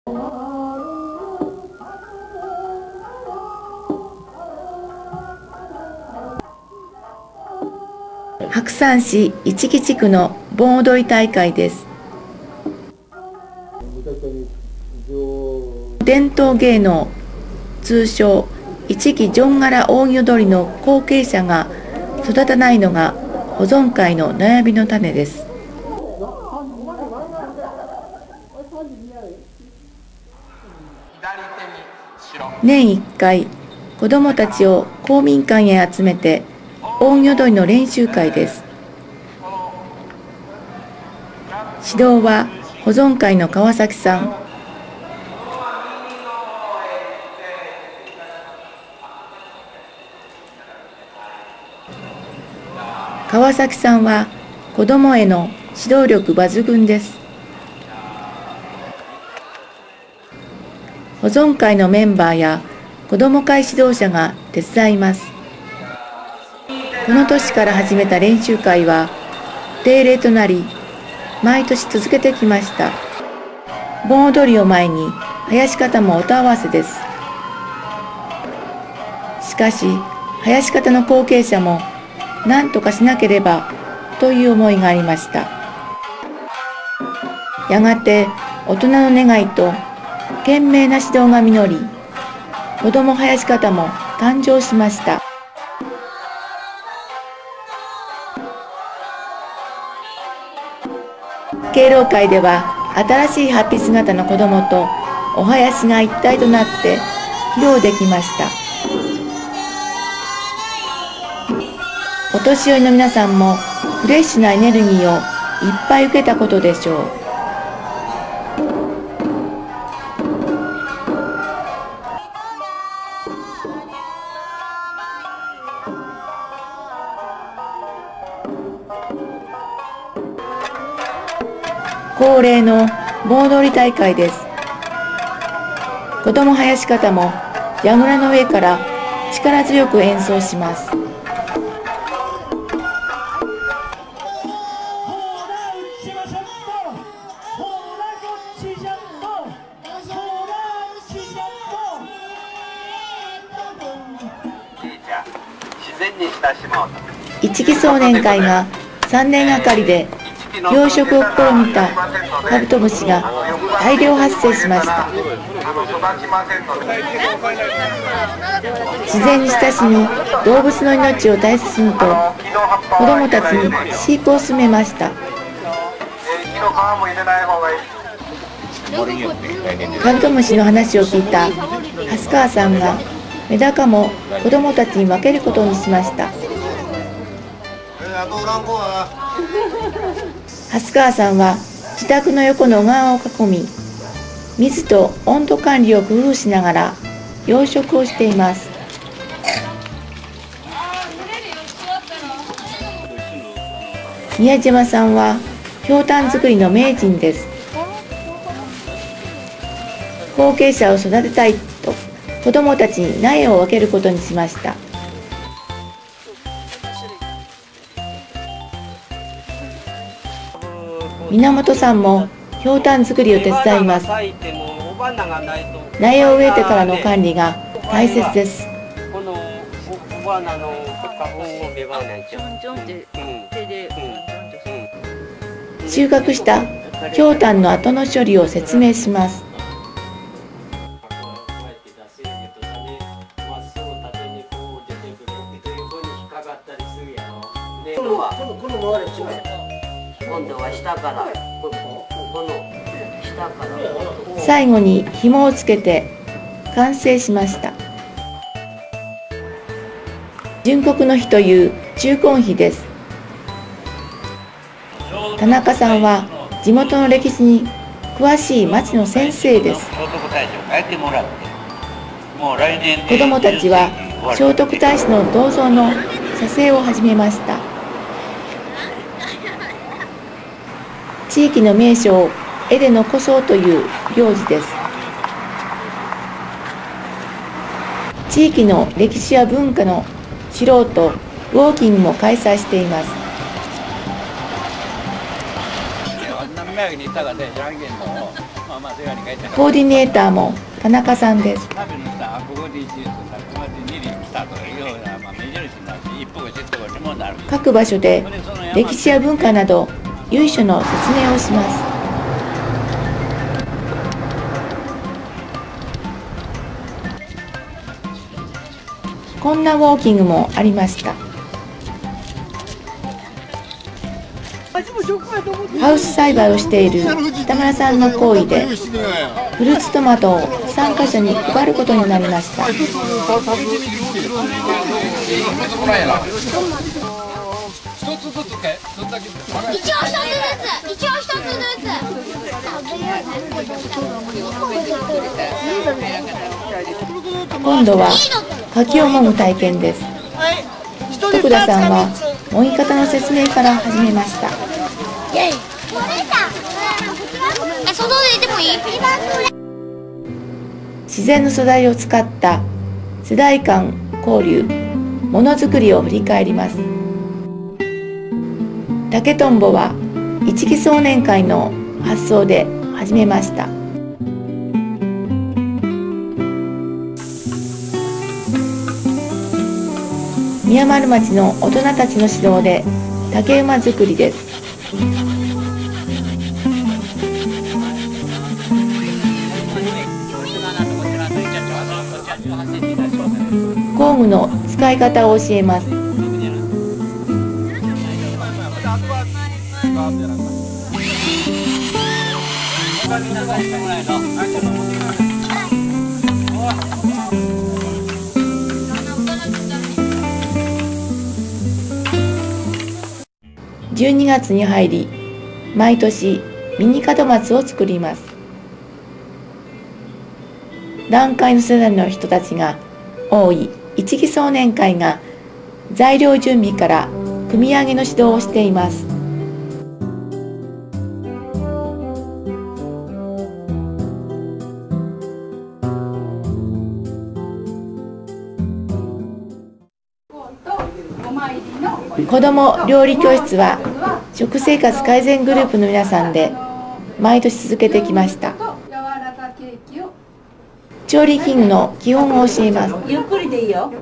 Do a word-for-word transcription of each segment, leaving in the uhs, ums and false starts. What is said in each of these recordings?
白山市一木地区の盆踊り大会です。伝統芸能、通称一木ジョンガラ扇踊りの後継者が育たないのが保存会の悩みの種です。年いっかい、子どもたちを公民館へ集めて扇踊りの練習会です。指導は保存会の川崎さん。川崎さんは子どもへの指導力抜群です。保存会のメンバーや子ども会指導者が手伝います。この年から始めた練習会は定例となり、毎年続けてきました。盆踊りを前に囃子方も音合わせです。しかし囃子方の後継者も何とかしなければという思いがありました。やがて大人の願いと懸命な指導が実り、子ども囃子方も誕生しました。敬老会では新しい法被姿の子どもとお囃子が一体となって披露できました。お年寄りの皆さんもフレッシュなエネルギーをいっぱい受けたことでしょう。恒例の盆踊り大会です。子ども囃子方も櫓の上から力強く演奏します。一木少年会がさんねんがかりで養殖を試みたカブトムシが大量発生しました。自然に親しみ、動物の命を大切にと子どもたちに飼育を進めました。カブトムシの話を聞いた蓮川さんがメダカも子どもたちに分けることにしました。蓮川さんは自宅の横の小川を囲み、水と温度管理を工夫しながら養殖をしています。宮島さんはひょうたん作りの名人です。後継者を育てたいと子どもたちに苗を分けることにしました。源さんもひょうたん作りを手伝います。苗を植えてからの管理が大切です。収穫したひょうたんの後の処理を説明します。 今度は下から、この下から。 最後に紐をつけて完成しました。純国の日という中根碑です。田中さんは地元の歴史に詳しい町の先生です。子どもたちは聖徳太子の銅像の写生を始めました。地域の名所を絵で残そうという行事です。地域の歴史や文化の知ろうとウォーキングも開催しています。 何名にいたかね、じゃんけんのコーディネーターも田中さんです。各場所で歴史や文化など由緒の説明をします。こんなウォーキングもありました。ハウス栽培をしている北村さんの行為でフルーツトマトをさんかしょに配ることになりました。今度は柿をもむ体験です。徳田さんはもぎ方の説明から始めました。自然の素材を使った世代間交流、ものづくりを振り返ります。竹とんぼは一木壮年会の発想で始めました。宮丸町の大人たちの指導で竹馬作りです。工具の使い方を教えます。じゅうにがつに入り、毎年ミニ門松を作ります。団塊の世代の人たちが多い一木壮年会が材料準備から組み上げの指導をしています。子ども料理教室は食生活改善グループの皆さんで毎年続けてきました。調理器具の基本を教えます。 ゆっくりでいいよ。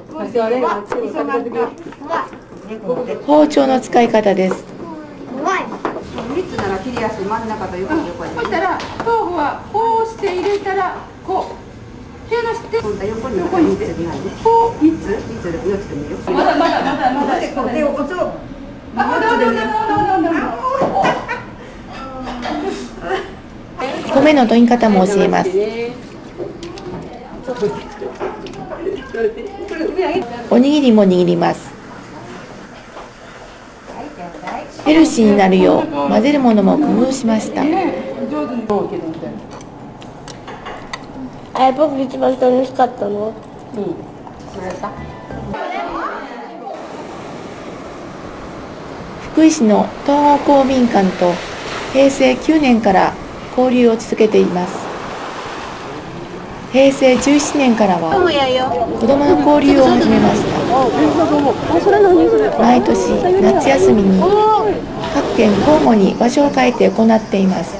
包丁の使い方です。 みっつなら切りやすい。真ん中と横に横に。そしたら豆腐はこうして入れたらこう手のして今度横に横にみっつに入る。こうみっつみっつでよっつでもいいよ。まだまだまだまだ。でおつを米の研ぎ方も教えます。おにぎりも握ります。ヘルシーになるよう混ぜるものも工夫しました。 あれ僕一番楽しかったの。うん。 福井市の東郷公民館とへいせいきゅうねんから交流を続けています。へいせいじゅうななねんからは子どもの交流を始めました。毎年夏休みに各県交互に場所を変えて行っています。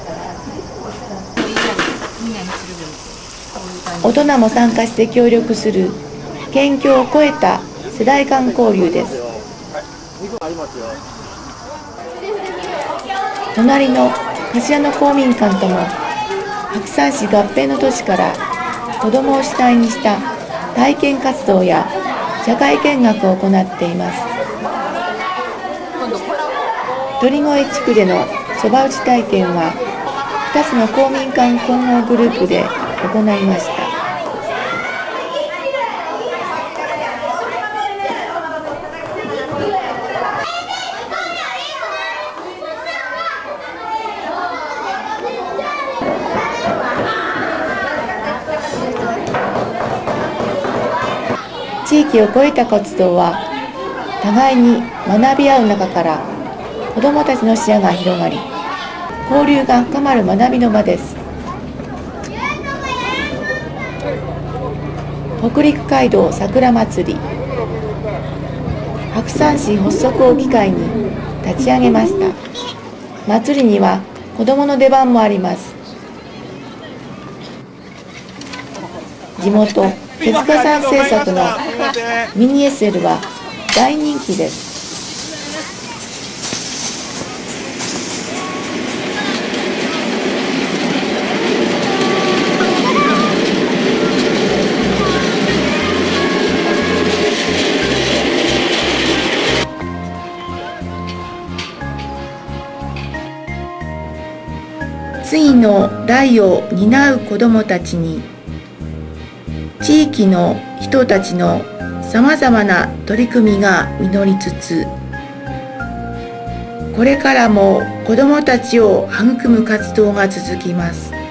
大人も参加して協力する県境を越えた世代間交流です。隣の柏の公民館とも白山市合併の年から子どもを主体にした体験活動や社会見学を行っています。鳥越地区でのそば打ち体験はふたつの公民館混合グループで行いました。地域を越えた活動は互いに学び合う中から子どもたちの視野が広がり交流が深まる学びの場です。北陸街道桜まつり白山市発足を機会に立ち上げました。祭りには子どもの出番もあります。 地元手塚さん製作のミニ エスエル は大人気です。次の代を担う子どもたちに地域の人たちのさまざまな取り組みが実りつつ、これからも子どもたちを育む活動が続きます。